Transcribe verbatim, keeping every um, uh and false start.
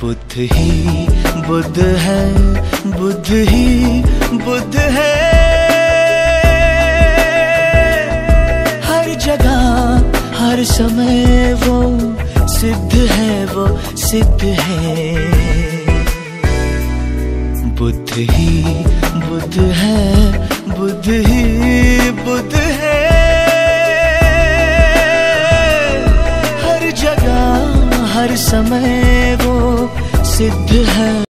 बुद्ध ही बुद्ध है, बुद्ध ही बुद्ध है। हर जगह हर समय वो सिद्ध है, वो सिद्ध है। बुद्ध ही बुद्ध है, बुद्ध ही बुद्ध है। हर जगह हर समय वो सिद्ध है।